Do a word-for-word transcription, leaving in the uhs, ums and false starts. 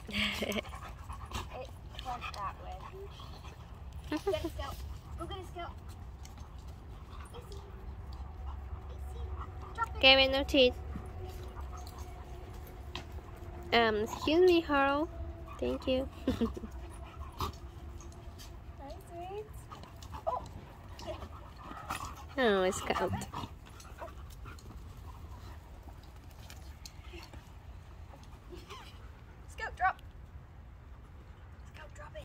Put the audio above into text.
It went that way. Get it, Scout. Go get it, Scout. Easy. Easy. Drop it. Kevin, no teeth. Um, excuse me, Harold. Thank you. Hi, sweet. Oh. Oh, Scout.